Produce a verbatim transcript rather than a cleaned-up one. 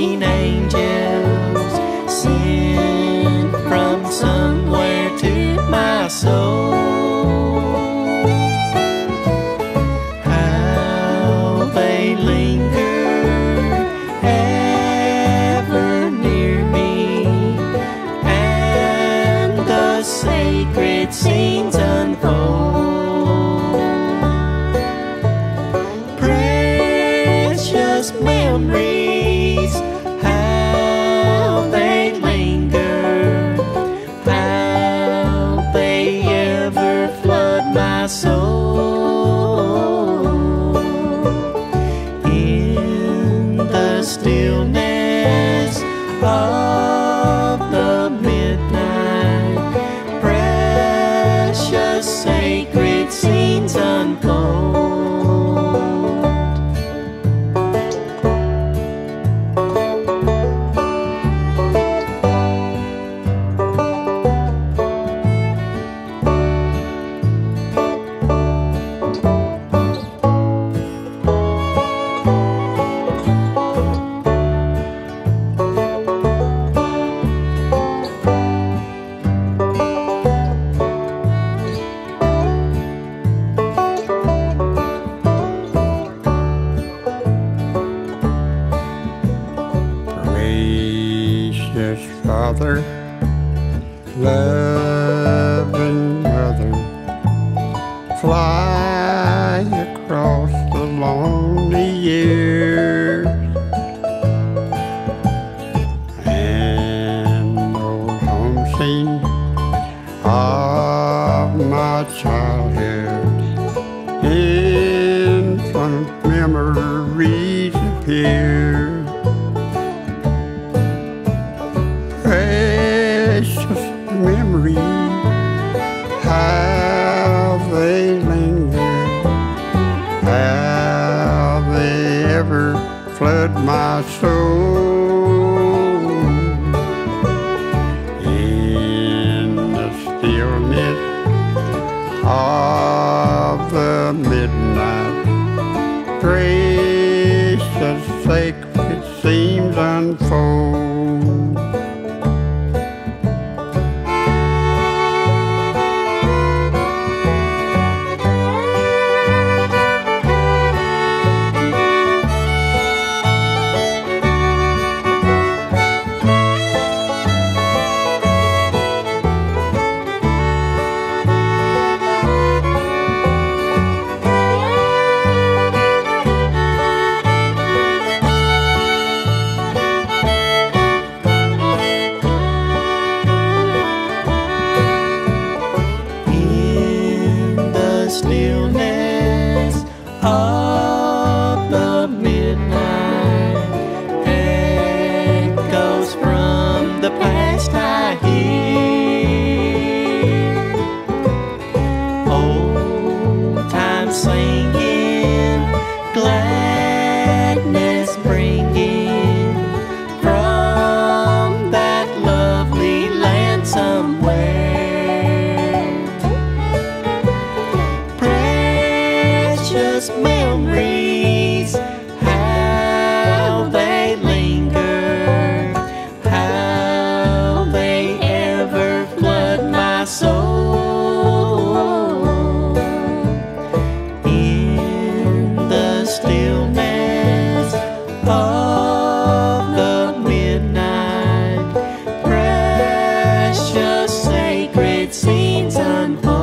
guardian angels sent from somewhere to my soul. How they linger ever near me, and the sacred scenes unfold. Memories, how they linger, how they ever flood my soul. In the stillness of the midnight, precious sacred scenes unfold. Gracious Father, loving Mother, fly across the lonely years, and old home scene of my childhood, in front of memories appear. Precious memories, how they linger, how they ever flood my soul. In the stillness of the midnight, precious sacred scenes unfold. Stillness of the midnight, echoes from the past I hear. Old time singing, gladness bringing from that lovely land somewhere. Memories, how they linger, how they ever flood my soul. In the stillness of the midnight, precious sacred scenes unfold.